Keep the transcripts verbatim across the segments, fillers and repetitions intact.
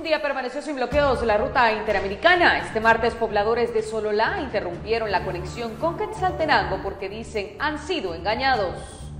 día permaneció sin bloqueos la ruta interamericana. Este martes, pobladores de Sololá interrumpieron la conexión con Quetzaltenango porque dicen han sido engañados.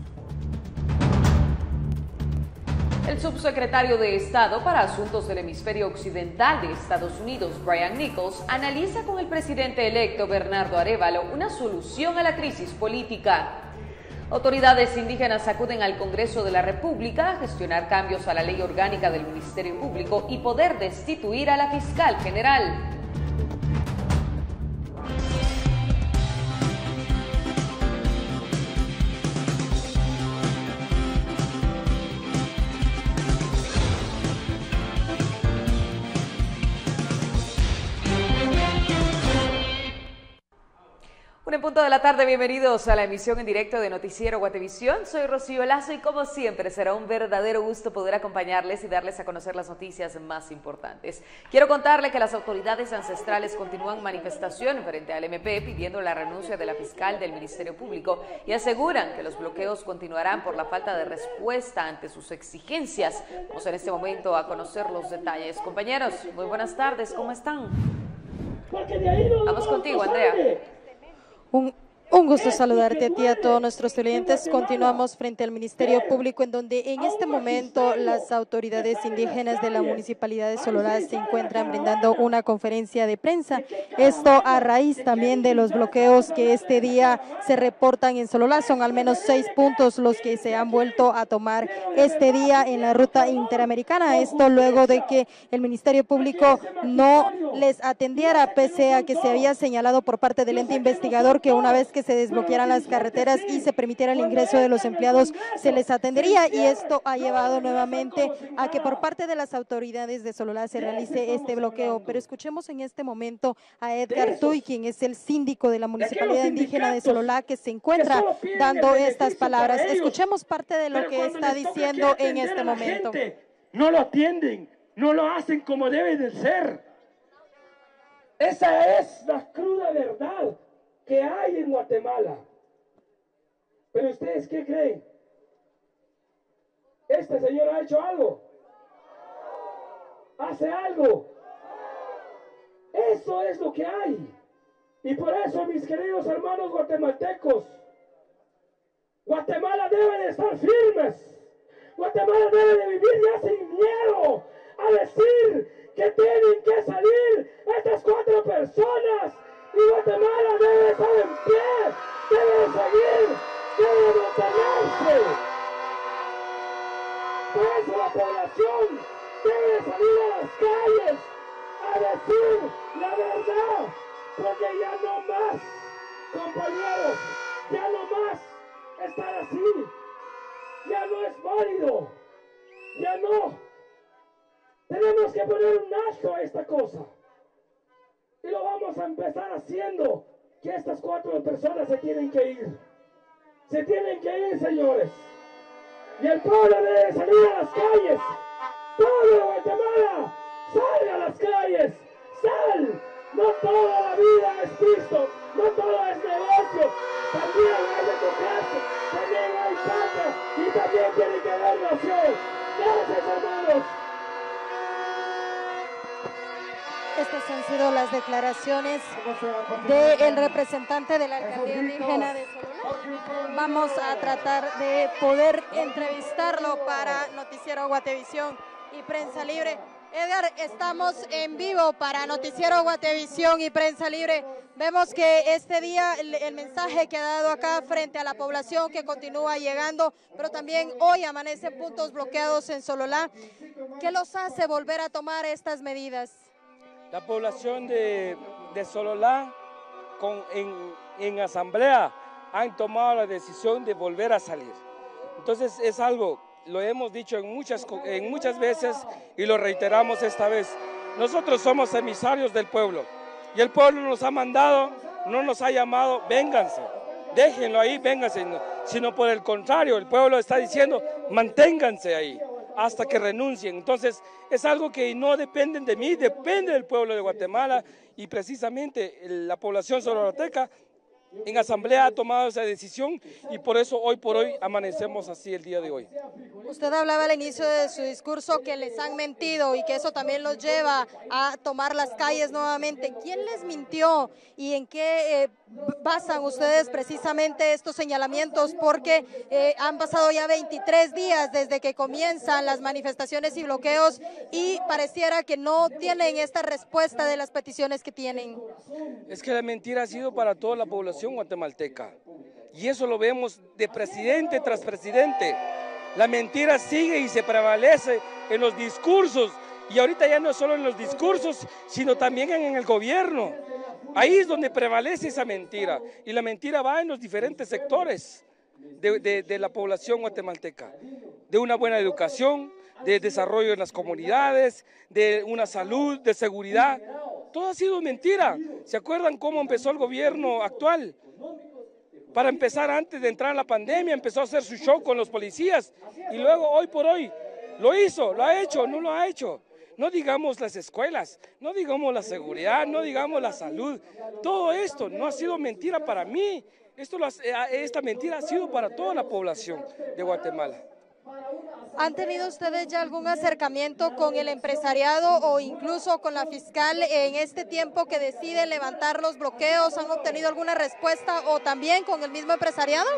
El subsecretario de Estado para Asuntos del Hemisferio Occidental de Estados Unidos, Brian Nichols, analiza con el presidente electo Bernardo Arévalo una solución a la crisis política. Autoridades indígenas acuden al Congreso de la República a gestionar cambios a la ley orgánica del Ministerio Público y poder destituir a la fiscal general. Un en punto de la tarde, bienvenidos a la emisión en directo de Noticiero Guatevisión. Soy Rocío Lazo y como siempre será un verdadero gusto poder acompañarles y darles a conocer las noticias más importantes. Quiero contarle que las autoridades ancestrales continúan manifestación frente al M P pidiendo la renuncia de la fiscal del Ministerio Público y aseguran que los bloqueos continuarán por la falta de respuesta ante sus exigencias. Vamos en este momento a conocer los detalles. Compañeros, muy buenas tardes, ¿cómo están? Vamos contigo, Andrea. Un, un gusto saludarte a ti y a todos nuestros clientes. Continuamos frente al Ministerio Público, en donde en este momento las autoridades indígenas de la Municipalidad de Sololá se encuentran brindando una conferencia de prensa. Esto a raíz también de los bloqueos que este día se reportan en Sololá. Son al menos seis puntos los que se han vuelto a tomar este día en la ruta interamericana. Esto luego de que el Ministerio Público no les atendiera, pese a que se había señalado por parte del ente investigador que una vez que se desbloquearan las carreteras y se permitiera el ingreso de los empleados, se les atendería, y esto ha llevado nuevamente a que por parte de las autoridades de Sololá se realice este bloqueo. Pero escuchemos en este momento a Edgar Tuy, quien es el síndico de la Municipalidad Indígena de Sololá, que se encuentra dando estas palabras. Escuchemos parte de lo que está diciendo en este momento. No lo atienden, no lo hacen como debe de ser. Esa es la cruda verdad que hay en Guatemala. Pero ustedes, ¿qué creen? ¿Este señor ha hecho algo? ¿Hace algo? Eso es lo que hay. Y por eso, mis queridos hermanos guatemaltecos, Guatemala debe de estar firmes. Guatemala debe de vivir ya sin miedo a decir que tienen que salir estas cuatro personas. Y Guatemala debe estar en pie, debe seguir, debe mantenerse. Por eso la población debe salir a las calles a decir la verdad, porque ya no más, compañeros, ya no más estar así, ya no es válido, ya no. Tenemos que poner un alto a esta cosa. Y lo vamos a empezar haciendo, que estas cuatro personas se tienen que ir. Se tienen que ir, señores. Y el pueblo debe salir a las calles. Todo Guatemala, sale a las calles. Sal. No toda la vida es Cristo. No todo es negocio. También hay democracia. También hay patria. Y también tiene que haber nación. Gracias, hermanos. Estas han sido las declaraciones del representante de la alcaldía indígena de Sololá. Vamos a tratar de poder entrevistarlo para Noticiero Guatevisión y Prensa Libre. Edgar, estamos en vivo para Noticiero Guatevisión y Prensa Libre. Vemos que este día el, el mensaje que ha dado acá frente a la población que continúa llegando, pero también hoy amanecen puntos bloqueados en Sololá. ¿Qué los hace volver a tomar estas medidas? La población de, de Sololá con, en, en asamblea han tomado la decisión de volver a salir. Entonces es algo, lo hemos dicho en muchas, en muchas veces y lo reiteramos esta vez. Nosotros somos emisarios del pueblo y el pueblo nos ha mandado, no nos ha llamado, vénganse, déjenlo ahí, vénganse, sino por el contrario, el pueblo está diciendo, manténganse ahí hasta que renuncien. Entonces es algo que no depende de mí, depende del pueblo de Guatemala, y precisamente la población sololateca en asamblea ha tomado esa decisión y por eso hoy por hoy amanecemos así el día de hoy. Usted hablaba al inicio de su discurso que les han mentido y que eso también los lleva a tomar las calles nuevamente. ¿Quién les mintió y en qué eh, basan ustedes precisamente estos señalamientos? Porque eh, han pasado ya veintitrés días desde que comienzan las manifestaciones y bloqueos y pareciera que no tienen esta respuesta de las peticiones que tienen. Es que la mentira ha sido para toda la población guatemalteca y eso lo vemos de presidente tras presidente. La mentira sigue y se prevalece en los discursos y ahorita ya no solo en los discursos, sino también en el gobierno. Ahí es donde prevalece esa mentira y la mentira va en los diferentes sectores de, de, de la población guatemalteca, de una buena educación, de desarrollo en las comunidades, de una salud, de seguridad. Todo ha sido mentira. ¿Se acuerdan cómo empezó el gobierno actual? Para empezar, antes de entrar a la pandemia, empezó a hacer su show con los policías y luego hoy por hoy lo hizo, lo ha hecho, no lo ha hecho. No digamos las escuelas, no digamos la seguridad, no digamos la salud. Todo esto no ha sido mentira para mí. Esto, esta mentira ha sido para toda la población de Guatemala. ¿Han tenido ustedes ya algún acercamiento con el empresariado o incluso con la fiscal en este tiempo que deciden levantar los bloqueos? ¿Han obtenido alguna respuesta o también con el mismo empresariado?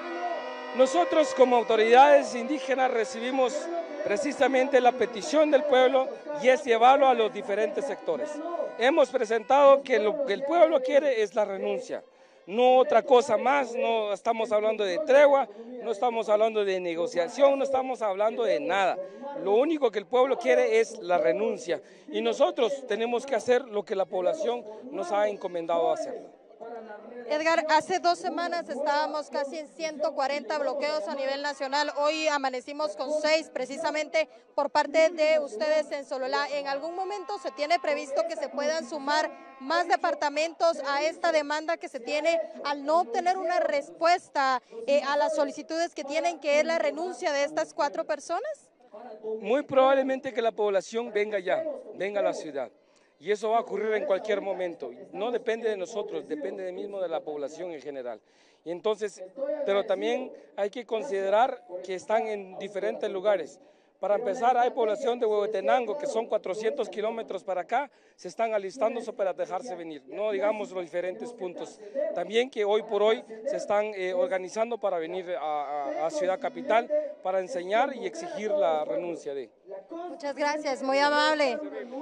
Nosotros como autoridades indígenas recibimos precisamente la petición del pueblo y es llevarlo a los diferentes sectores. Hemos presentado que lo que el pueblo quiere es la renuncia. No otra cosa más, no estamos hablando de tregua, no estamos hablando de negociación, no estamos hablando de nada. Lo único que el pueblo quiere es la renuncia y nosotros tenemos que hacer lo que la población nos ha encomendado hacer. Edgar, hace dos semanas estábamos casi en ciento cuarenta bloqueos a nivel nacional, hoy amanecimos con seis precisamente por parte de ustedes en Sololá. ¿En algún momento se tiene previsto que se puedan sumar más departamentos a esta demanda que se tiene al no obtener una respuesta eh, a las solicitudes que tienen, que es la renuncia de estas cuatro personas? Muy probablemente que la población venga ya, venga a la ciudad. Y eso va a ocurrir en cualquier momento. No depende de nosotros, depende de mismo de la población en general. Y entonces, pero también hay que considerar que están en diferentes lugares. Para empezar, hay población de Huehuetenango, que son cuatrocientos kilómetros para acá, se están alistándose para dejarse venir, no digamos los diferentes puntos. También que hoy por hoy se están eh, organizando para venir a, a, a Ciudad Capital para enseñar y exigir la renuncia de. Muchas gracias, muy amable.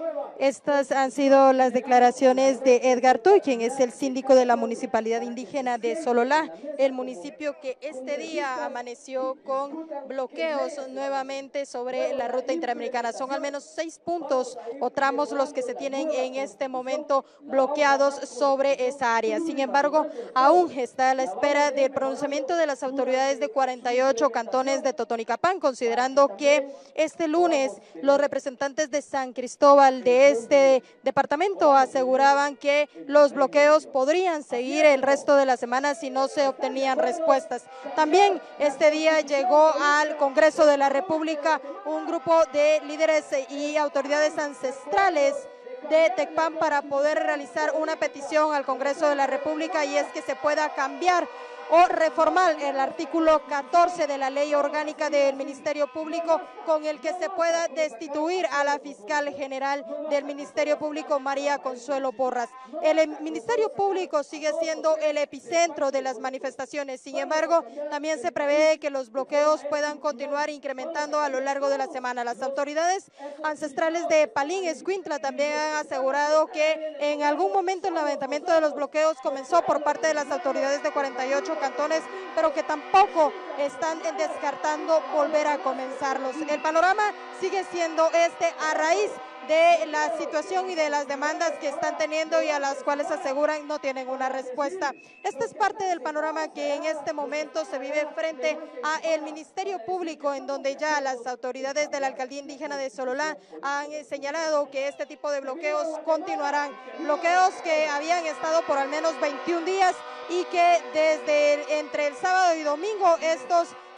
Estas han sido las declaraciones de Edgar Tuy, quien es el síndico de la Municipalidad Indígena de Sololá, el municipio que este día amaneció con bloqueos nuevamente sobre la ruta interamericana. Son al menos seis puntos o tramos los que se tienen en este momento bloqueados sobre esa área. Sin embargo, aún está a la espera del pronunciamiento de las autoridades de cuarenta y ocho cantones de Totonicapán, considerando que este lunes los representantes de San Cristóbal de este departamento aseguraban que los bloqueos podrían seguir el resto de la semana si no se obtenían respuestas. También este día llegó al Congreso de la República un grupo de líderes y autoridades ancestrales de Tecpan para poder realizar una petición al Congreso de la República, y es que se pueda cambiar o reformar el artículo catorce de la Ley Orgánica del Ministerio Público, con el que se pueda destituir a la fiscal general del Ministerio Público, María Consuelo Porras. El Ministerio Público sigue siendo el epicentro de las manifestaciones, sin embargo, también se prevé que los bloqueos puedan continuar incrementando a lo largo de la semana. Las autoridades ancestrales de Palín, Escuintla, también han asegurado que en algún momento el levantamiento de los bloqueos comenzó por parte de las autoridades de cuarenta y ocho cantones, pero que tampoco están descartando volver a comenzarlos. El panorama sigue siendo este a raíz de la situación y de las demandas que están teniendo y a las cuales aseguran no tienen una respuesta. Esta es parte del panorama que en este momento se vive frente a el Ministerio Público, en donde ya las autoridades de la Alcaldía Indígena de Sololá han señalado que este tipo de bloqueos continuarán. Bloqueos que habían estado por al menos veintiún días y que desde el, entre el sábado y domingo estos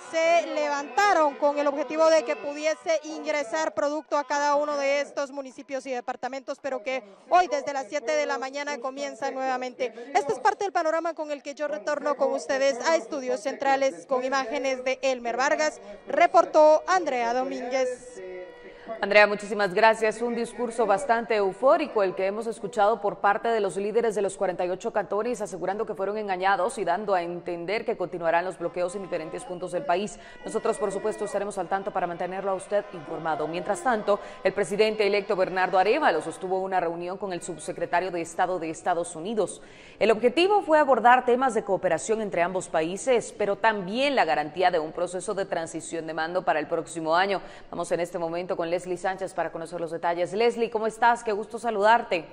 se levantaron con el objetivo de que pudiese ingresar producto a cada uno de estos municipios y departamentos, pero que hoy desde las siete de la mañana comienzan nuevamente. Este es parte del panorama con el que yo retorno con ustedes a Estudios Centrales con imágenes de Elmer Vargas. Reportó Andrea Domínguez. Andrea, muchísimas gracias. Un discurso bastante eufórico el que hemos escuchado por parte de los líderes de los cuarenta y ocho cantones, asegurando que fueron engañados y dando a entender que continuarán los bloqueos en diferentes puntos del país. Nosotros, por supuesto, estaremos al tanto para mantenerlo a usted informado. Mientras tanto, el presidente electo Bernardo Arévalo sostuvo una reunión con el subsecretario de Estado de Estados Unidos. El objetivo fue abordar temas de cooperación entre ambos países, pero también la garantía de un proceso de transición de mando para el próximo año. Vamos en este momento con Leslie Sánchez para conocer los detalles. Leslie, ¿cómo estás? Qué gusto saludarte.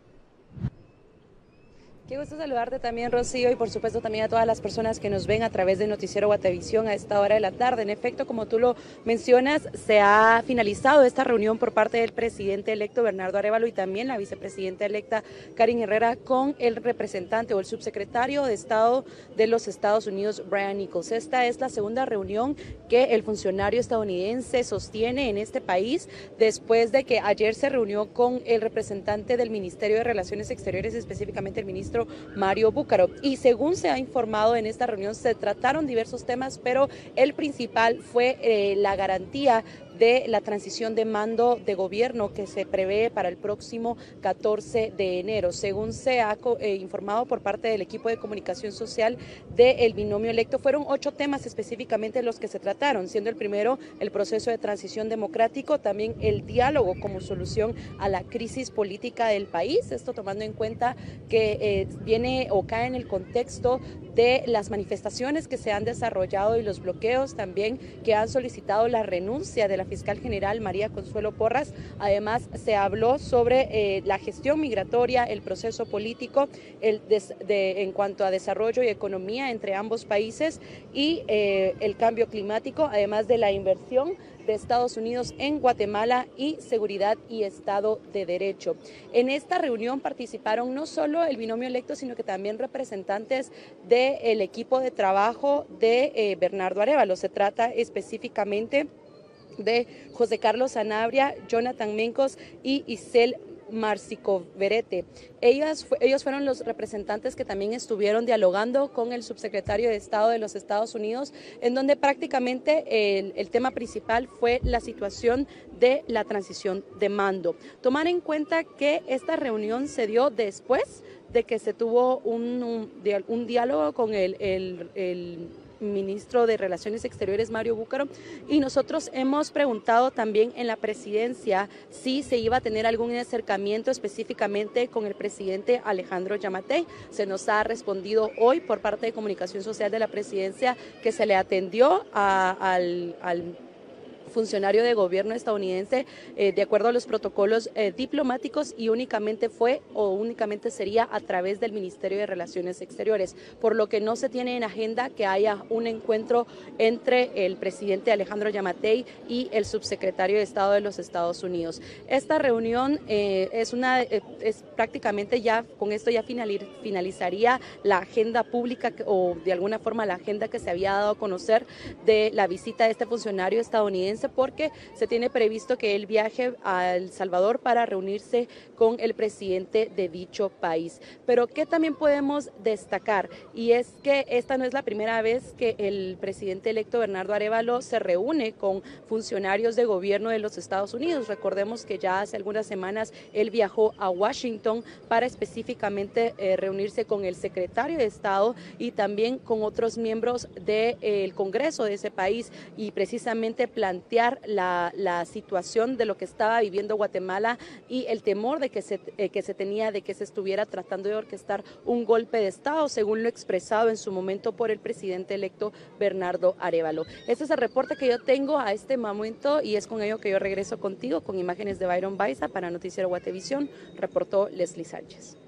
Qué gusto saludarte también, Rocío, y por supuesto también a todas las personas que nos ven a través de Noticiero Guatevisión a esta hora de la tarde. En efecto, como tú lo mencionas, se ha finalizado esta reunión por parte del presidente electo Bernardo Arévalo y también la vicepresidenta electa Karin Herrera con el representante o el subsecretario de Estado de los Estados Unidos, Brian Nichols. Esta es la segunda reunión que el funcionario estadounidense sostiene en este país después de que ayer se reunió con el representante del Ministerio de Relaciones Exteriores, específicamente el ministro Mario Búcaro. Y según se ha informado en esta reunión, se trataron diversos temas, pero el principal fue eh, la garantía de la transición de mando de gobierno que se prevé para el próximo catorce de enero. Según se ha eh, informado por parte del equipo de comunicación social del binomio electo, fueron ocho temas específicamente los que se trataron, siendo el primero el proceso de transición democrático, también el diálogo como solución a la crisis política del país, esto tomando en cuenta que eh, viene o cae en el contexto de las manifestaciones que se han desarrollado y los bloqueos también que han solicitado la renuncia de la fiscal general María Consuelo Porras. Además, se habló sobre eh, la gestión migratoria, el proceso político, el des, de, en cuanto a desarrollo y economía entre ambos países y eh, el cambio climático, además de la inversión de Estados Unidos en Guatemala y seguridad y Estado de Derecho. En esta reunión participaron no solo el binomio electo, sino que también representantes del equipo de trabajo de eh, Bernardo Arévalo. Se trata específicamente de José Carlos Sanabria, Jonathan Mencos y Isel Marcicoverete. Ellas, ellos fueron los representantes que también estuvieron dialogando con el subsecretario de Estado de los Estados Unidos, en donde prácticamente el, el tema principal fue la situación de la transición de mando. Tomar en cuenta que esta reunión se dio después de que se tuvo un, un, un diálogo con el, el, el ministro de Relaciones Exteriores, Mario Búcaro, y nosotros hemos preguntado también en la presidencia si se iba a tener algún acercamiento específicamente con el presidente Alejandro Yamatei. Se nos ha respondido hoy por parte de Comunicación Social de la presidencia que se le atendió a, al, al funcionario de gobierno estadounidense eh, de acuerdo a los protocolos eh, diplomáticos y únicamente fue o únicamente sería a través del Ministerio de Relaciones Exteriores, por lo que no se tiene en agenda que haya un encuentro entre el presidente Alejandro Yamatei y el subsecretario de Estado de los Estados Unidos. Esta reunión eh, es una eh, es prácticamente ya, con esto ya finalizaría la agenda pública o de alguna forma la agenda que se había dado a conocer de la visita de este funcionario estadounidense, porque se tiene previsto que él viaje a El Salvador para reunirse con el presidente de dicho país. Pero ¿qué también podemos destacar? Y es que esta no es la primera vez que el presidente electo Bernardo Arévalo se reúne con funcionarios de gobierno de los Estados Unidos. Recordemos que ya hace algunas semanas él viajó a Washington para específicamente eh, reunirse con el secretario de Estado y también con otros miembros del eh, Congreso de ese país, y precisamente plantear La, la situación de lo que estaba viviendo Guatemala y el temor de que se, eh, que se tenía de que se estuviera tratando de orquestar un golpe de Estado, según lo expresado en su momento por el presidente electo Bernardo Arévalo. Este es el reporte que yo tengo a este momento y es con ello que yo regreso contigo con imágenes de Byron Baiza para Noticiero Guatevisión. Reportó Leslie Sánchez.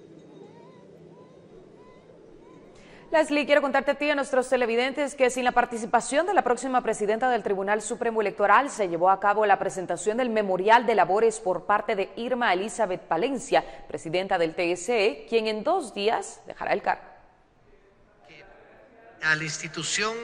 Leslie, quiero contarte a ti y a nuestros televidentes que sin la participación de la próxima presidenta del Tribunal Supremo Electoral se llevó a cabo la presentación del memorial de labores por parte de Irma Elizabeth Palencia, presidenta del T S E, quien en dos días dejará el cargo. A la institución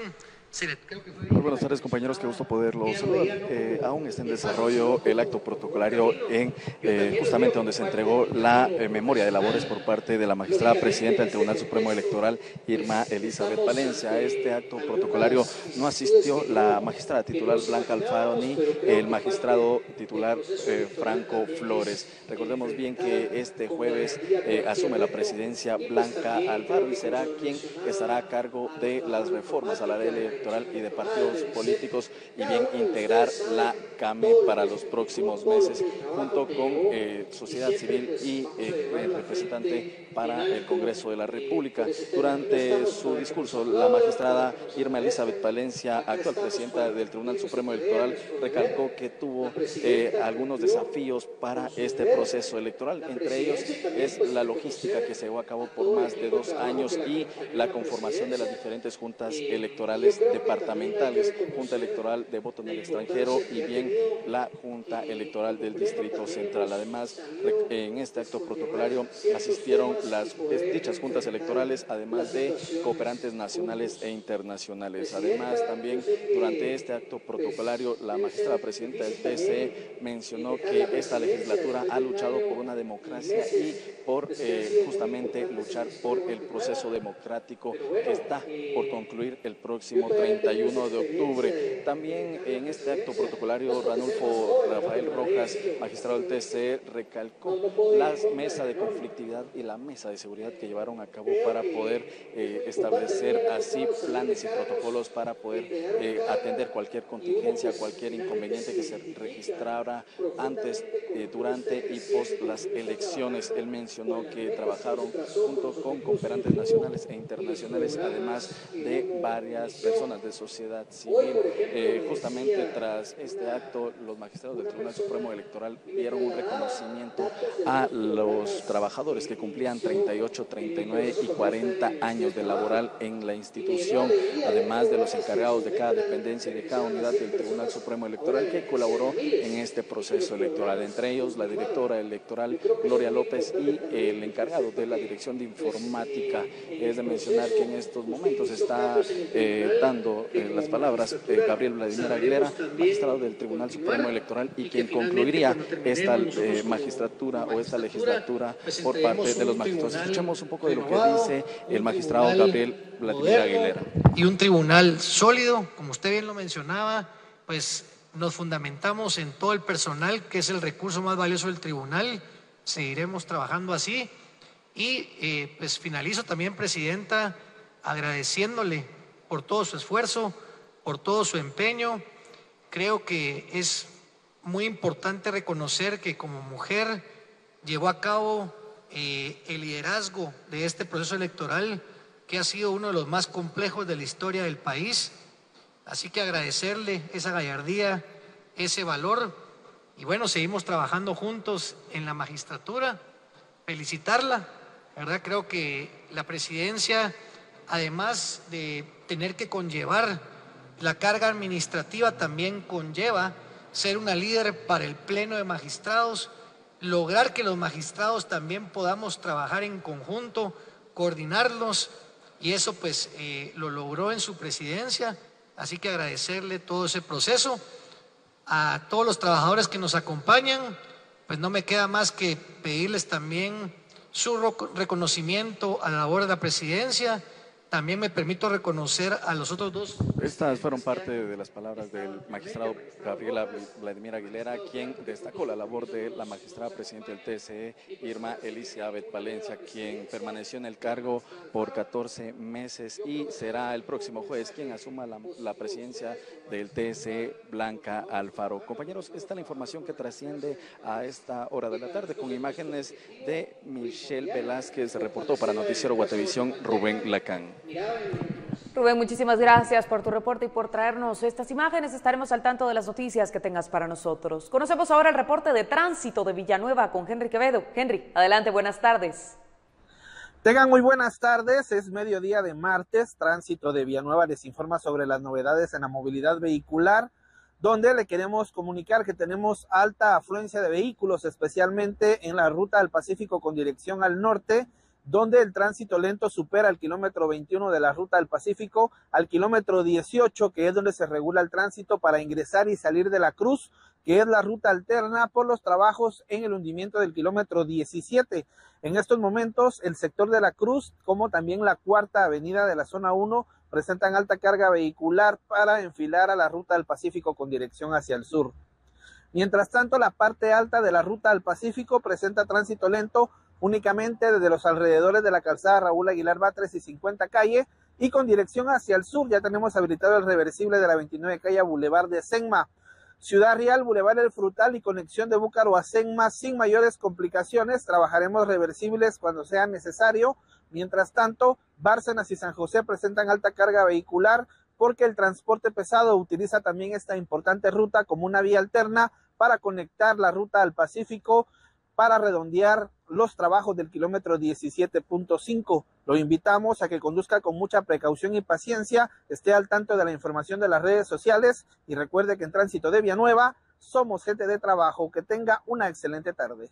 Muy buenas tardes, compañeros, qué gusto poderlos saludar. Eh, aún está en desarrollo el acto protocolario en eh, justamente donde se entregó la eh, memoria de labores por parte de la magistrada presidenta del Tribunal Supremo Electoral, Irma Elizabeth Palencia. A este acto protocolario no asistió la magistrada titular Blanca Alfaro ni el magistrado titular eh, Franco Flores. Recordemos bien que este jueves eh, asume la presidencia Blanca Alfaro y será quien estará a cargo de las reformas a la ley electoral y de partidos políticos y bien integrar la C A M E para los próximos meses junto con eh, sociedad civil y eh, el representante para el Congreso de la República. Durante su discurso, la magistrada Irma Elizabeth Palencia, actual presidenta del Tribunal Supremo Electoral, recalcó que tuvo eh, algunos desafíos para este proceso electoral. Entre ellos es la logística que se llevó a cabo por más de dos años y la conformación de las diferentes juntas electorales departamentales, Junta Electoral de Voto en el Extranjero y bien la Junta Electoral del Distrito Central. Además, en este acto protocolario asistieron las dichas juntas electorales, además de cooperantes nacionales e internacionales. Además, también durante este acto protocolario, la magistrada presidenta del T C E mencionó que esta legislatura ha luchado por una democracia y por eh, justamente luchar por el proceso democrático que está por concluir el próximo treinta y uno de octubre. También en este acto protocolario, Ranulfo Rafael Rojas, magistrado del T C E, recalcó la mesa de conflictividad y la mesa de seguridad que llevaron a cabo para poder eh, establecer así planes y protocolos para poder eh, atender cualquier contingencia, cualquier inconveniente que se registrara antes, eh, durante y post las elecciones. Él mencionó que trabajaron junto con cooperantes nacionales e internacionales, además de varias personas de sociedad civil. Eh, justamente tras este acto, los magistrados del Tribunal Supremo Electoral dieron un reconocimiento a los trabajadores que cumplían treinta y ocho, treinta y nueve y cuarenta años de laboral en la institución, además de los encargados de cada dependencia y de cada unidad del Tribunal Supremo Electoral que colaboró en este proceso electoral, entre ellos la directora electoral Gloria López y el encargado de la Dirección de Informática. Es de mencionar que en estos momentos está eh, dando eh, las palabras eh, Gabriel Vladimir Aguilera, magistrado del Tribunal Supremo Electoral y quien concluiría esta eh, magistratura o esta legislatura por parte de los magistrados. Escuchemos un poco de lo que dice el magistrado Gabriel Vladimir Aguilera. Y un tribunal sólido, como usted bien lo mencionaba, pues nos fundamentamos en todo el personal, que es el recurso más valioso del tribunal. Seguiremos trabajando así. Y eh, pues finalizo también, Presidenta, agradeciéndole por todo su esfuerzo, por todo su empeño. Creo que es muy importante reconocer que como mujer llevó a cabo eh, el liderazgo de este proceso electoral, que ha sido uno de los más complejos de la historia del país. Así que agradecerle esa gallardía, ese valor. Y bueno, seguimos trabajando juntos en la magistratura. Felicitarla, ¿verdad? Creo que la presidencia, además de tener que conllevar la carga administrativa, también conlleva ser una líder para el Pleno de Magistrados, lograr que los magistrados también podamos trabajar en conjunto, coordinarlos, y eso pues eh, lo logró en su presidencia. Así que agradecerle todo ese proceso. A todos los trabajadores que nos acompañan, pues no me queda más que pedirles también su reconocimiento a la labor de la presidencia. También me permito reconocer a los otros dos. Estas fueron parte de las palabras del magistrado Gabriela Vladimir Aguilera, quien destacó la labor de la magistrada presidenta del T C E, Irma Elizabeth Palencia, quien permaneció en el cargo por catorce meses y será el próximo jueves quien asuma la, la presidencia del T C E, Blanca Alfaro. Compañeros, esta es la información que trasciende a esta hora de la tarde, con imágenes de Michelle Velázquez. Reportó para Noticiero Guatevisión Rubén Lacán. Rubén, muchísimas gracias por tu reporte y por traernos estas imágenes. Estaremos al tanto de las noticias que tengas para nosotros. Conocemos ahora el reporte de tránsito de Villanueva con Henry Quevedo. Henry, adelante, buenas tardes. Tengan muy buenas tardes, es mediodía de martes. Tránsito de Villanueva les informa sobre las novedades en la movilidad vehicular, donde le queremos comunicar que tenemos alta afluencia de vehículos, especialmente en la ruta del Pacífico con dirección al norte, donde el tránsito lento supera el kilómetro veintiuno de la Ruta del Pacífico al kilómetro dieciocho, que es donde se regula el tránsito para ingresar y salir de la Cruz, que es la ruta alterna por los trabajos en el hundimiento del kilómetro diecisiete. En estos momentos, el sector de la Cruz, como también la cuarta avenida de la zona uno, presentan alta carga vehicular para enfilar a la Ruta del Pacífico con dirección hacia el sur. Mientras tanto, la parte alta de la Ruta del Pacífico presenta tránsito lento únicamente desde los alrededores de la calzada Raúl Aguilar Batres y cincuenta calle, y con dirección hacia el sur ya tenemos habilitado el reversible de la veintinueve calle a Boulevard de Senma. Ciudad Real, Boulevard El Frutal y conexión de Búcaro a Senma sin mayores complicaciones. Trabajaremos reversibles cuando sea necesario. Mientras tanto, Bárcenas y San José presentan alta carga vehicular porque el transporte pesado utiliza también esta importante ruta como una vía alterna para conectar la ruta al Pacífico para redondear los trabajos del kilómetro diecisiete punto cinco. Lo invitamos a que conduzca con mucha precaución y paciencia, esté al tanto de la información de las redes sociales y recuerde que en Tránsito de Villanueva somos gente de trabajo. Que tenga una excelente tarde.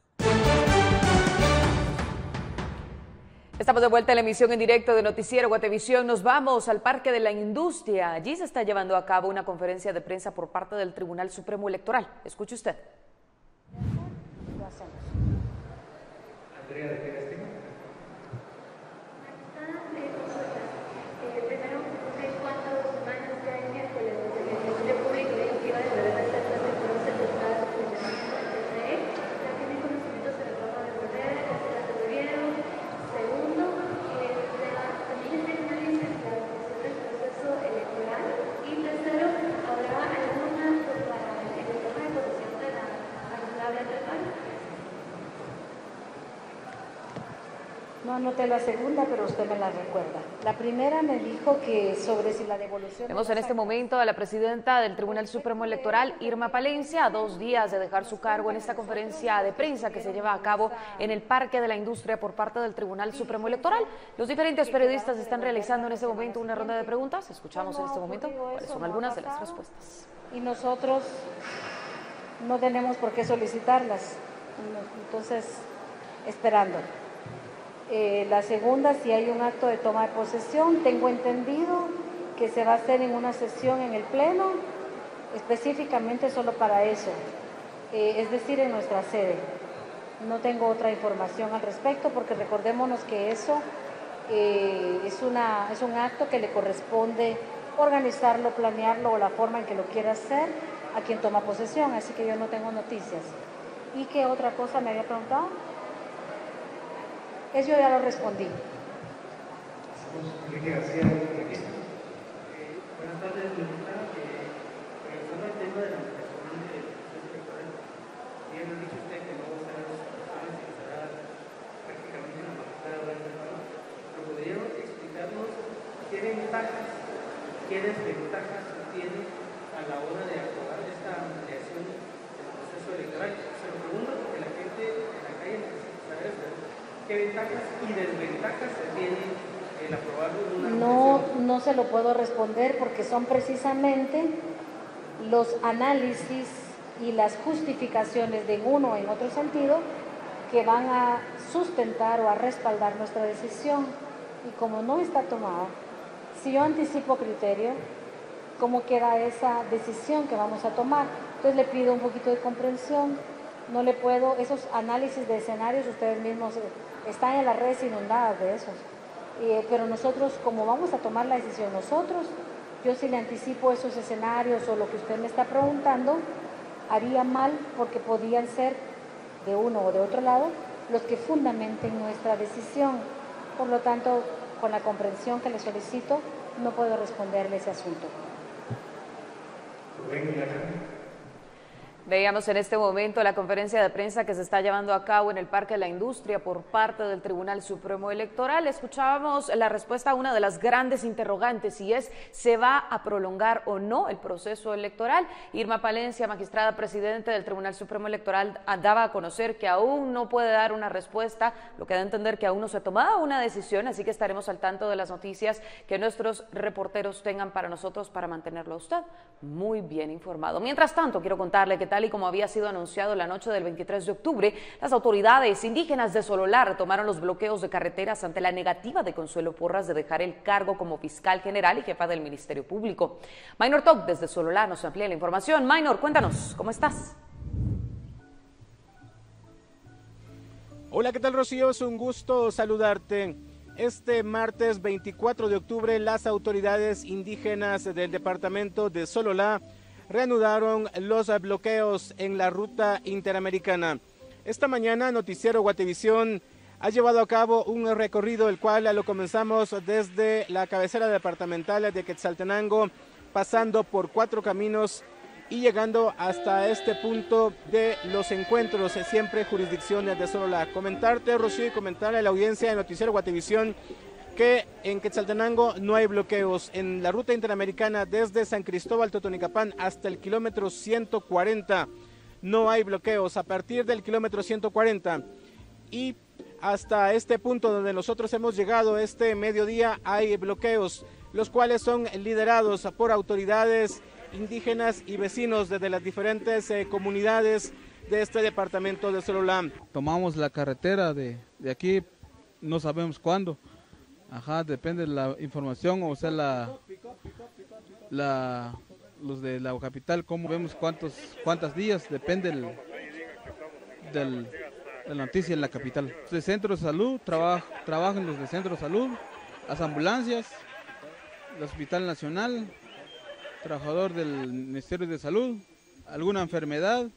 Estamos de vuelta en la emisión en directo de Noticiero Guatevisión. Nos vamos al Parque de la Industria. Allí se está llevando a cabo una conferencia de prensa por parte del Tribunal Supremo Electoral. Escuche usted. Lo hacemos. Andrea, ¿de qué eres tema? Primero, en cuanto a dos semanas, ya el miércoles, desde el Ministerio Público y Ejecutiva de la Verdad, se conoce el resultado de la P N E. Ya tiene conocimientos de la forma de poder, de la de gobierno. Segundo, también está en análisis la evolución del proceso electoral. Y tercero, habrá alguna para el toma de posesión de la honorable Andrés. No anoté la segunda, pero usted me la recuerda. La primera me dijo que sobre si la devolución... Vemos en este momento a la presidenta del Tribunal Supremo Electoral, Irma Palencia, a dos días de dejar su cargo en esta conferencia de prensa que se lleva a cabo en el Parque de la Industria por parte del Tribunal Supremo Electoral. Los diferentes periodistas están realizando en este momento una ronda de preguntas. Escuchamos en este momento cuáles son algunas de las respuestas. Y nosotros no tenemos por qué solicitarlas. Entonces, esperando. Eh, la segunda, si hay un acto de toma de posesión, tengo entendido que se va a hacer en una sesión en el Pleno, específicamente solo para eso, eh, es decir, en nuestra sede. No tengo otra información al respecto porque recordémonos que eso eh, es, una, es un acto que le corresponde organizarlo, planearlo o la forma en que lo quiera hacer a quien toma posesión, así que yo no tengo noticias. ¿Y qué otra cosa me había preguntado? Eso yo ya lo respondí. Enrique García, eh, buenas tardes, diputada. Eh, regresando al tema de la personal de proceso electoral, bien ha dicho usted que no va a estar en las instituciones y que estará prácticamente en la magistrada del Estado. ¿Pero podría explicarnos qué ventajas, qué desventajas tiene a la hora de aprobar esta ampliación del proceso electoral? Se lo pregunto porque la gente en la calle necesita saber qué ventajas y desventajas tiene el aprobarlo de una no, no se lo puedo responder porque son precisamente los análisis y las justificaciones de uno o en otro sentido que van a sustentar o a respaldar nuestra decisión. Y como no está tomada, si yo anticipo criterio, ¿cómo queda esa decisión que vamos a tomar? Entonces le pido un poquito de comprensión. No le puedo, esos análisis de escenarios, ustedes mismos están en las redes inundadas de esos. Eh, pero nosotros, como vamos a tomar la decisión nosotros, yo si le anticipo esos escenarios o lo que usted me está preguntando, haría mal porque podían ser de uno o de otro lado los que fundamenten nuestra decisión. Por lo tanto, con la comprensión que le solicito, no puedo responderle ese asunto. Veíamos en este momento la conferencia de prensa que se está llevando a cabo en el Parque de la Industria por parte del Tribunal Supremo Electoral. Escuchábamos la respuesta a una de las grandes interrogantes y es, ¿se va a prolongar o no el proceso electoral? Irma Palencia, magistrada presidente del Tribunal Supremo Electoral, daba a conocer que aún no puede dar una respuesta, lo que da a entender que aún no se ha tomado una decisión, así que estaremos al tanto de las noticias que nuestros reporteros tengan para nosotros para mantenerlo a usted muy bien informado. Mientras tanto, quiero contarle que Tal y como había sido anunciado la noche del veintitrés de octubre, las autoridades indígenas de Sololá retomaron los bloqueos de carreteras ante la negativa de Consuelo Porras de dejar el cargo como fiscal general y jefa del Ministerio Público. Minor Talk desde Sololá nos amplía la información. Minor, cuéntanos, ¿cómo estás? Hola, ¿qué tal, Rocío? Es un gusto saludarte. Este martes veinticuatro de octubre, las autoridades indígenas del departamento de Sololá reanudaron los bloqueos en la ruta interamericana. Esta mañana, Noticiero Guatevisión ha llevado a cabo un recorrido, el cual lo comenzamos desde la cabecera departamental de Quetzaltenango, pasando por cuatro caminos y llegando hasta este punto de los encuentros, siempre jurisdicciones de Sololá. Comentarte, Rocío, y comentarle a la audiencia de Noticiero Guatevisión que en Quetzaltenango no hay bloqueos. En la ruta interamericana desde San Cristóbal Totonicapán hasta el kilómetro ciento cuarenta no hay bloqueos. A partir del kilómetro ciento cuarenta y hasta este punto donde nosotros hemos llegado este mediodía hay bloqueos, los cuales son liderados por autoridades indígenas y vecinos desde las diferentes eh, comunidades de este departamento de Sololá. Tomamos la carretera de, de aquí, no sabemos cuándo, ajá, depende de la información, o sea, la, la, los de la capital, cómo vemos cuántos, cuántos días, depende del, del, de la noticia en la capital. De centro de salud, trabajo, trabajan los de centro de salud, las ambulancias, el Hospital Nacional, trabajador del Ministerio de Salud, alguna enfermedad,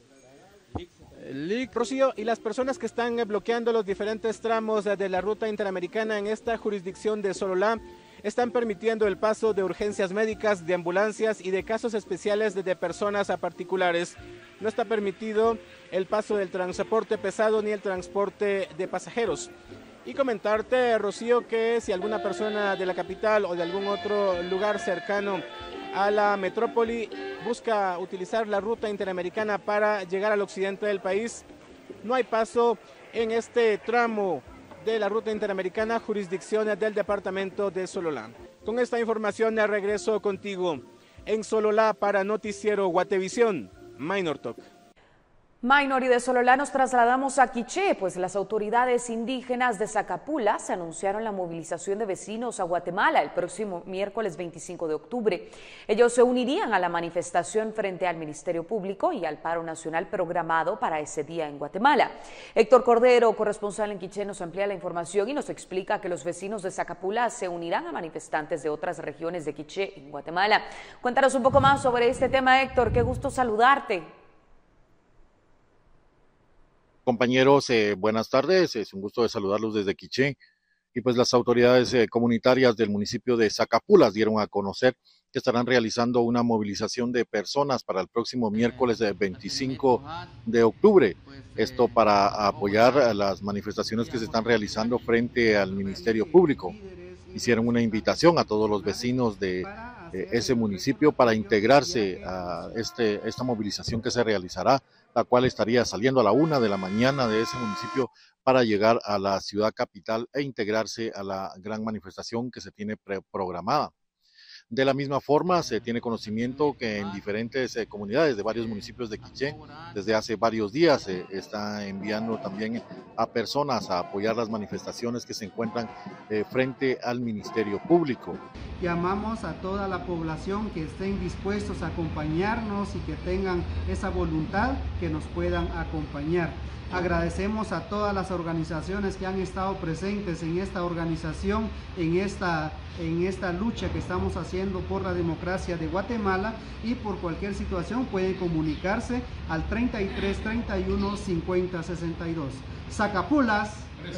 el I C. Rocío, y las personas que están bloqueando los diferentes tramos de la ruta interamericana en esta jurisdicción de Sololá están permitiendo el paso de urgencias médicas, de ambulancias y de casos especiales de, de personas a particulares. No está permitido el paso del transporte pesado ni el transporte de pasajeros. Y comentarte, Rocío, que si alguna persona de la capital o de algún otro lugar cercano a la metrópoli busca utilizar la ruta interamericana para llegar al occidente del país, no hay paso en este tramo de la ruta interamericana, jurisdicción del departamento de Sololá. Con esta información de regreso contigo en Sololá para Noticiero Guatevisión, Minor Talk. Minor, y de Sololá nos trasladamos a Quiché, pues las autoridades indígenas de Zacapula se anunciaron la movilización de vecinos a Guatemala el próximo miércoles veinticinco de octubre. Ellos se unirían a la manifestación frente al Ministerio Público y al paro nacional programado para ese día en Guatemala. Héctor Cordero, corresponsal en Quiché, nos amplía la información y nos explica que los vecinos de Zacapula se unirán a manifestantes de otras regiones de Quiché en Guatemala. Cuéntanos un poco más sobre este tema, Héctor. Qué gusto saludarte. Compañeros, eh, buenas tardes, es un gusto de saludarlos desde Quiché. Y pues las autoridades eh, comunitarias del municipio de Zacapula dieron a conocer que estarán realizando una movilización de personas para el próximo miércoles de veinticinco de octubre. Esto para apoyar a las manifestaciones que se están realizando frente al Ministerio Público. Hicieron una invitación a todos los vecinos de eh, ese municipio para integrarse a este, esta movilización que se realizará, la cual estaría saliendo a la una de la mañana de ese municipio para llegar a la ciudad capital e integrarse a la gran manifestación que se tiene programada. De la misma forma, se tiene conocimiento que en diferentes eh, comunidades de varios municipios de Quiché, desde hace varios días se eh, está enviando también a personas a apoyar las manifestaciones que se encuentran eh, frente al Ministerio Público. Llamamos a toda la población que estén dispuestos a acompañarnos y que tengan esa voluntad que nos puedan acompañar. Agradecemos a todas las organizaciones que han estado presentes en esta organización, en esta, en esta lucha que estamos haciendo por la democracia de Guatemala, y por cualquier situación pueden comunicarse al treinta y tres, treinta y uno, cincuenta, sesenta y dos. Zacapulas.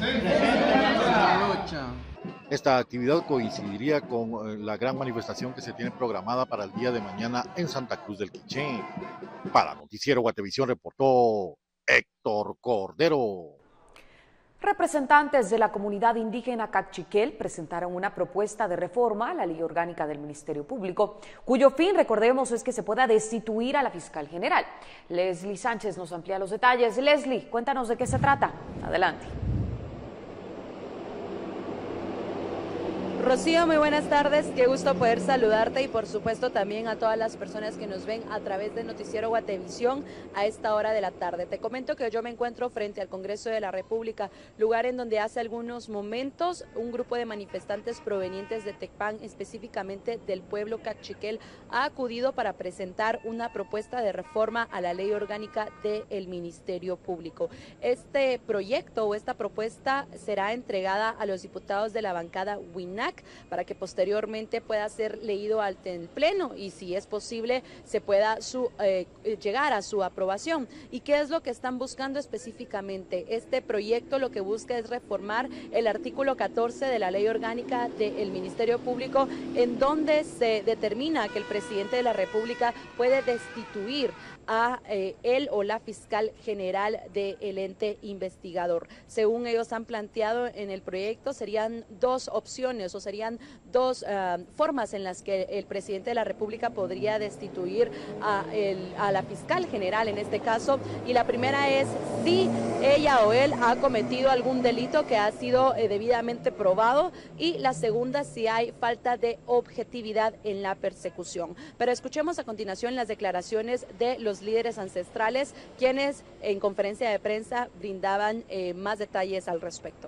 Esta actividad coincidiría con la gran manifestación que se tiene programada para el día de mañana en Santa Cruz del Quiché. Para Noticiero Guatevisión reportó Héctor Cordero. Representantes de la comunidad indígena Cachiquel presentaron una propuesta de reforma a la ley orgánica del Ministerio Público, cuyo fin, recordemos, es que se pueda destituir a la fiscal general. Leslie Sánchez nos amplía los detalles. Leslie, cuéntanos de qué se trata. Adelante. Rocío, muy buenas tardes, qué gusto poder saludarte y por supuesto también a todas las personas que nos ven a través de Noticiero Guatevisión a esta hora de la tarde. Te comento que yo me encuentro frente al Congreso de la República, lugar en donde hace algunos momentos un grupo de manifestantes provenientes de Tecpan, específicamente del pueblo cachiquel, ha acudido para presentar una propuesta de reforma a la ley orgánica del Ministerio Público. Este proyecto o esta propuesta será entregada a los diputados de la bancada WINAC para que posteriormente pueda ser leído ante el Pleno y si es posible se pueda su, eh, llegar a su aprobación. ¿Y qué es lo que están buscando específicamente? Este proyecto lo que busca es reformar el artículo catorce de la Ley Orgánica del Ministerio Público, en donde se determina que el presidente de la República puede destituir a eh, él o la fiscal general del ente investigador. Según ellos han planteado en el proyecto, serían dos opciones o serían dos uh, formas en las que el presidente de la República podría destituir a, el, a la fiscal general en este caso, y la primera es si ella o él ha cometido algún delito que ha sido eh, debidamente probado, y la segunda si hay falta de objetividad en la persecución. Pero escuchemos a continuación las declaraciones de los líderes ancestrales, quienes en conferencia de prensa brindaban eh, más detalles al respecto.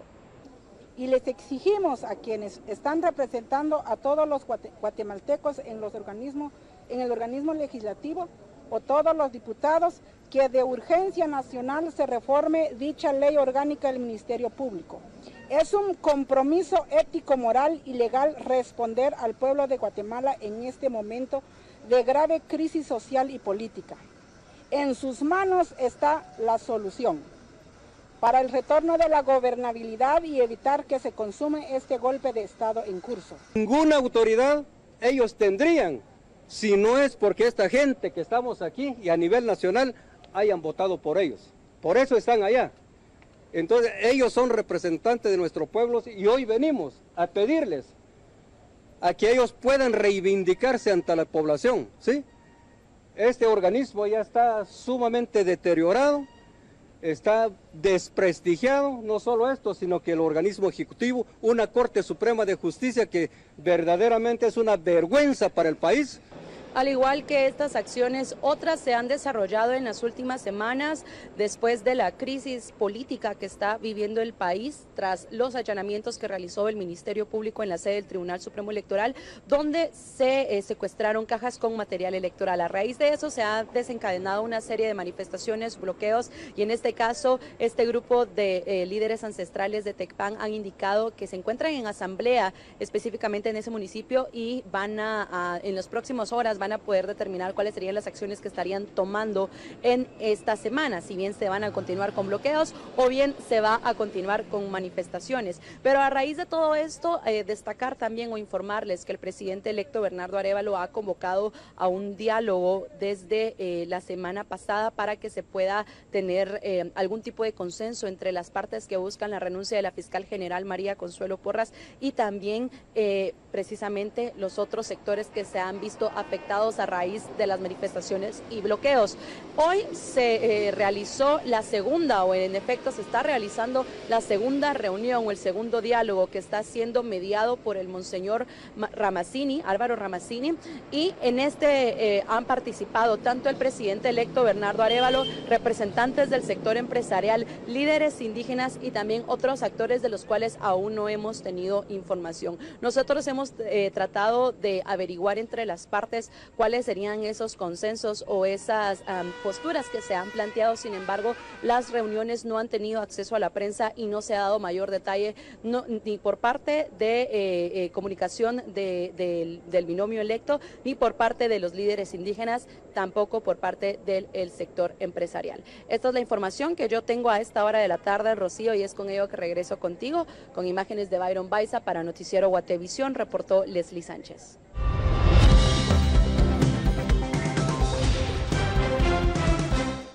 Y les exigimos a quienes están representando a todos los guatemaltecos en los organismos, en el organismo legislativo, o todos los diputados, que de urgencia nacional se reforme dicha ley orgánica del Ministerio Público. Es un compromiso ético, moral y legal responder al pueblo de Guatemala en este momento de grave crisis social y política. En sus manos está la solución para el retorno de la gobernabilidad y evitar que se consume este golpe de Estado en curso. Ninguna autoridad ellos tendrían si no es porque esta gente que estamos aquí y a nivel nacional hayan votado por ellos. Por eso están allá. Entonces ellos son representantes de nuestro pueblo y hoy venimos a pedirles a que ellos puedan reivindicarse ante la población, ¿sí? Este organismo ya está sumamente deteriorado, está desprestigiado, no solo esto, sino que el organismo ejecutivo, una Corte Suprema de Justicia que verdaderamente es una vergüenza para el país. Al igual que estas acciones, otras se han desarrollado en las últimas semanas después de la crisis política que está viviendo el país tras los allanamientos que realizó el Ministerio Público en la sede del Tribunal Supremo Electoral, donde se eh, secuestraron cajas con material electoral. A raíz de eso se ha desencadenado una serie de manifestaciones, bloqueos, y en este caso este grupo de eh, líderes ancestrales de Tecpan han indicado que se encuentran en asamblea específicamente en ese municipio y van a, a en las próximas horas van van a poder determinar cuáles serían las acciones que estarían tomando en esta semana, si bien se van a continuar con bloqueos o bien se va a continuar con manifestaciones. Pero a raíz de todo esto, eh, destacar también o informarles que el presidente electo Bernardo Arévalo ha convocado a un diálogo desde eh, la semana pasada para que se pueda tener eh, algún tipo de consenso entre las partes que buscan la renuncia de la fiscal general María Consuelo Porras y también eh, precisamente los otros sectores que se han visto afectados a raíz de las manifestaciones y bloqueos. Hoy se eh, realizó la segunda, o en efecto se está realizando la segunda reunión o el segundo diálogo que está siendo mediado por el monseñor Ramazzini, Álvaro Ramazzini, y en este eh, han participado tanto el presidente electo Bernardo Arévalo, representantes del sector empresarial, líderes indígenas y también otros actores de los cuales aún no hemos tenido información. Nosotros hemos eh, tratado de averiguar entre las partes cuáles serían esos consensos o esas um, posturas que se han planteado. Sin embargo, las reuniones no han tenido acceso a la prensa y no se ha dado mayor detalle no, ni por parte de eh, eh, comunicación de, de, del binomio electo, ni por parte de los líderes indígenas, tampoco por parte del el sector empresarial. Esta es la información que yo tengo a esta hora de la tarde, Rocío, y es con ello que regreso contigo con imágenes de Byron Baiza para Noticiero Guatevisión, reportó Leslie Sánchez.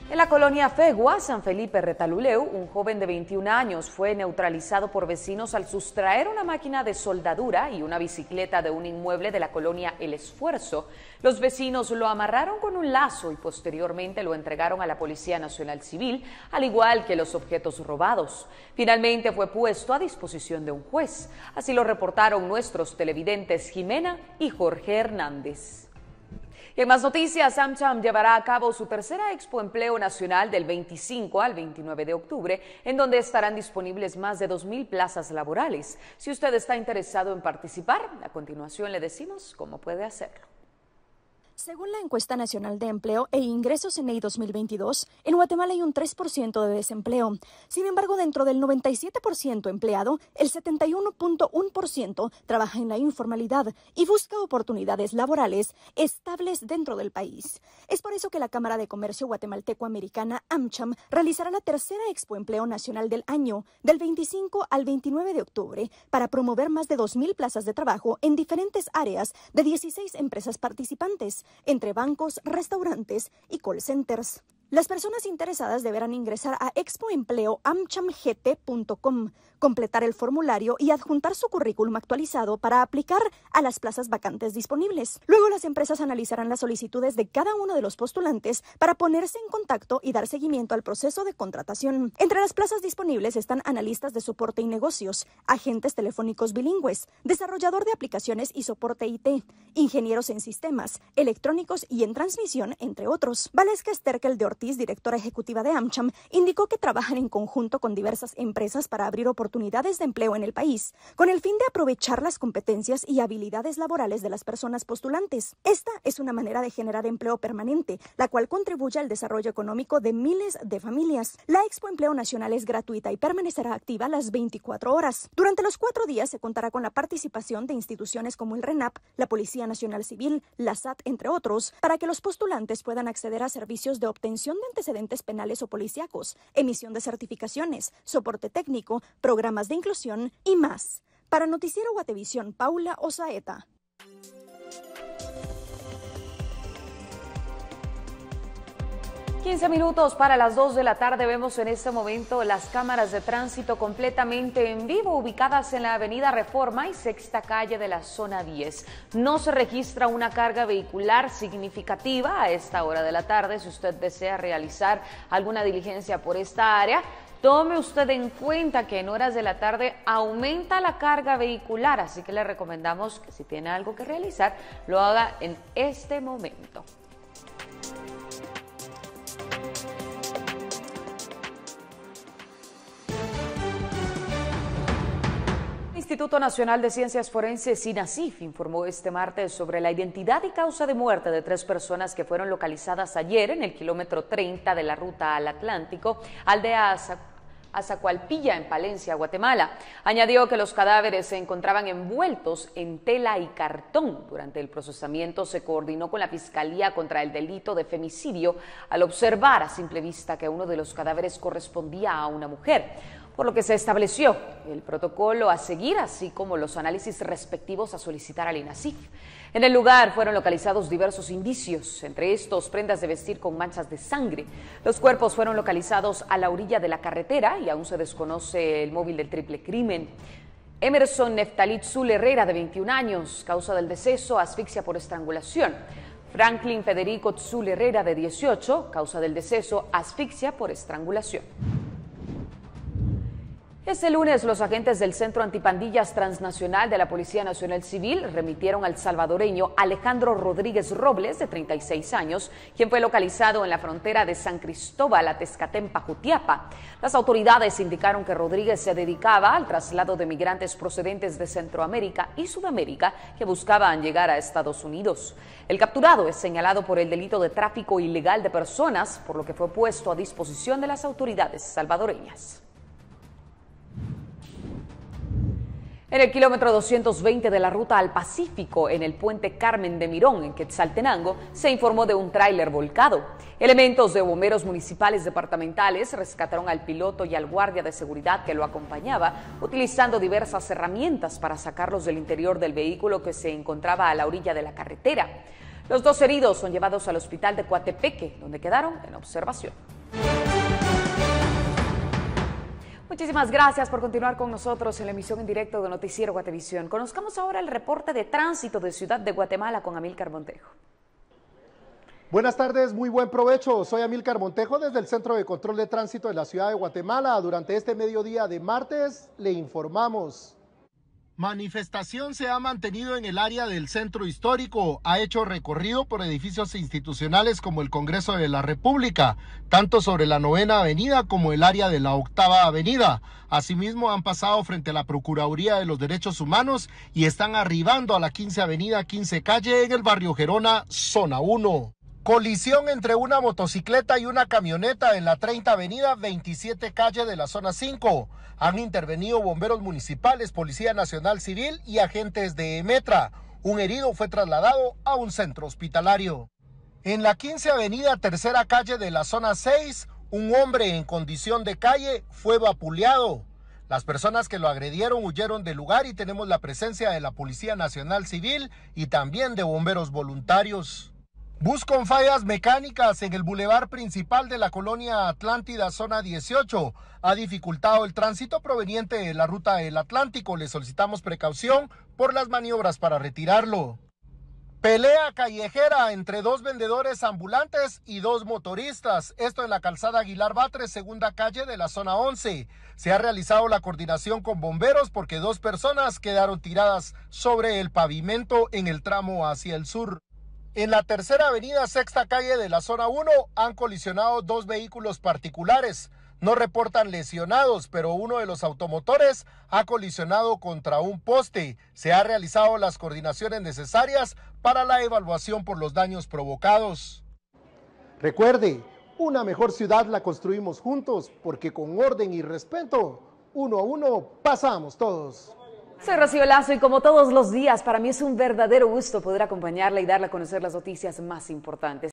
En la colonia Fegua, San Felipe Retaluleu, un joven de veintiún años fue neutralizado por vecinos al sustraer una máquina de soldadura y una bicicleta de un inmueble de la colonia El Esfuerzo. Los vecinos lo amarraron con un lazo y posteriormente lo entregaron a la Policía Nacional Civil, al igual que los objetos robados. Finalmente fue puesto a disposición de un juez. Así lo reportaron nuestros televidentes Jimena y Jorge Hernández. Y en más noticias, AmCham llevará a cabo su tercera Expo Empleo Nacional del veinticinco al veintinueve de octubre, en donde estarán disponibles más de dos mil plazas laborales. Si usted está interesado en participar, a continuación le decimos cómo puede hacerlo. Según la encuesta nacional de empleo e ingresos en E I dos mil veintidós, en Guatemala hay un tres por ciento de desempleo. Sin embargo, dentro del noventa y siete por ciento empleado, el setenta y uno punto uno por ciento trabaja en la informalidad y busca oportunidades laborales estables dentro del país. Es por eso que la Cámara de Comercio Guatemalteco-Americana, AmCham, realizará la tercera Expo Empleo Nacional del año, del veinticinco al veintinueve de octubre, para promover más de dos mil plazas de trabajo en diferentes áreas de dieciséis empresas participantes, entre bancos, restaurantes y call centers. Las personas interesadas deberán ingresar a expoempleo amcham g t punto com, completar el formulario y adjuntar su currículum actualizado para aplicar a las plazas vacantes disponibles. Luego las empresas analizarán las solicitudes de cada uno de los postulantes para ponerse en contacto y dar seguimiento al proceso de contratación. Entre las plazas disponibles están analistas de soporte y negocios, agentes telefónicos bilingües, desarrollador de aplicaciones y soporte I T, ingenieros en sistemas, electrónicos y en transmisión, entre otros. Valesca Sterkel de Ortiz, directora ejecutiva de AmCham, indicó que trabajan en conjunto con diversas empresas para abrir oportunidades de empleo en el país, con el fin de aprovechar las competencias y habilidades laborales de las personas postulantes. Esta es una manera de generar empleo permanente, la cual contribuye al desarrollo económico de miles de familias. La Expo Empleo Nacional es gratuita y permanecerá activa las veinticuatro horas. Durante los cuatro días se contará con la participación de instituciones como el RENAP, la Policía Nacional Civil, la S A T, entre otros, para que los postulantes puedan acceder a servicios de obtención de antecedentes penales o policíacos, emisión de certificaciones, soporte técnico, programas de inclusión y más. Para Noticiero Guatevisión, Paula Osaeta. quince minutos para las dos de la tarde. Vemos en este momento las cámaras de tránsito completamente en vivo ubicadas en la avenida Reforma y Sexta Calle de la zona diez. No se registra una carga vehicular significativa a esta hora de la tarde. Si usted desea realizar alguna diligencia por esta área, tome usted en cuenta que en horas de la tarde aumenta la carga vehicular, así que le recomendamos que si tiene algo que realizar, lo haga en este momento. El Instituto Nacional de Ciencias Forenses, INACIF, informó este martes sobre la identidad y causa de muerte de tres personas que fueron localizadas ayer en el kilómetro treinta de la ruta al Atlántico, aldea Azacualpilla, en Palencia, Guatemala. Añadió que los cadáveres se encontraban envueltos en tela y cartón. Durante el procesamiento se coordinó con la Fiscalía contra el delito de femicidio al observar a simple vista que uno de los cadáveres correspondía a una mujer, por lo que se estableció el protocolo a seguir, así como los análisis respectivos a solicitar al INACIF. En el lugar fueron localizados diversos indicios, entre estos prendas de vestir con manchas de sangre. Los cuerpos fueron localizados a la orilla de la carretera y aún se desconoce el móvil del triple crimen. Emerson Neftalit Zul Herrera, de veintiún años, causa del deceso, asfixia por estrangulación. Franklin Federico Zul Herrera, de dieciocho, causa del deceso, asfixia por estrangulación. Este lunes, los agentes del Centro Antipandillas Transnacional de la Policía Nacional Civil remitieron al salvadoreño Alejandro Rodríguez Robles, de treinta y seis años, quien fue localizado en la frontera de San Cristóbal a Tezcatempa, Jutiapa. Las autoridades indicaron que Rodríguez se dedicaba al traslado de migrantes procedentes de Centroamérica y Sudamérica que buscaban llegar a Estados Unidos. El capturado es señalado por el delito de tráfico ilegal de personas, por lo que fue puesto a disposición de las autoridades salvadoreñas. En el kilómetro doscientos veinte de la ruta al Pacífico, en el puente Carmen de Mirón, en Quetzaltenango, se informó de un tráiler volcado. Elementos de bomberos municipales departamentales rescataron al piloto y al guardia de seguridad que lo acompañaba, utilizando diversas herramientas para sacarlos del interior del vehículo que se encontraba a la orilla de la carretera. Los dos heridos son llevados al hospital de Coatepeque, donde quedaron en observación. Muchísimas gracias por continuar con nosotros en la emisión en directo de Noticiero Guatevisión. Conozcamos ahora el reporte de tránsito de Ciudad de Guatemala con Amílcar Montejo. Buenas tardes, muy buen provecho. Soy Amílcar Montejo desde el Centro de Control de Tránsito de la Ciudad de Guatemala. Durante este mediodía de martes le informamos. Manifestación se ha mantenido en el área del centro histórico, ha hecho recorrido por edificios institucionales como el Congreso de la República, tanto sobre la Novena Avenida como el área de la Octava Avenida. Asimismo han pasado frente a la Procuraduría de los Derechos Humanos y están arribando a la quince Avenida, quince Calle en el barrio Gerona, zona uno. Colisión entre una motocicleta y una camioneta en la treinta Avenida, veintisiete Calle de la zona cinco. Han intervenido bomberos municipales, Policía Nacional Civil y agentes de EMETRA. Un herido fue trasladado a un centro hospitalario. En la quince Avenida, tercera Calle de la zona seis, un hombre en condición de calle fue vapuleado. Las personas que lo agredieron huyeron del lugar y tenemos la presencia de la Policía Nacional Civil y también de bomberos voluntarios. Bus con fallas mecánicas en el bulevar principal de la colonia Atlántida, zona dieciocho. Ha dificultado el tránsito proveniente de la ruta del Atlántico. Le solicitamos precaución por las maniobras para retirarlo. Pelea callejera entre dos vendedores ambulantes y dos motoristas. Esto en la calzada Aguilar Batres, segunda calle de la zona once. Se ha realizado la coordinación con bomberos porque dos personas quedaron tiradas sobre el pavimento en el tramo hacia el sur. En la tercera avenida, sexta calle de la zona uno, han colisionado dos vehículos particulares. No reportan lesionados, pero uno de los automotores ha colisionado contra un poste. Se han realizado las coordinaciones necesarias para la evaluación por los daños provocados. Recuerde, una mejor ciudad la construimos juntos, porque con orden y respeto, uno a uno, pasamos todos. Soy Rocío Lazo y como todos los días, para mí es un verdadero gusto poder acompañarla y darle a conocer las noticias más importantes.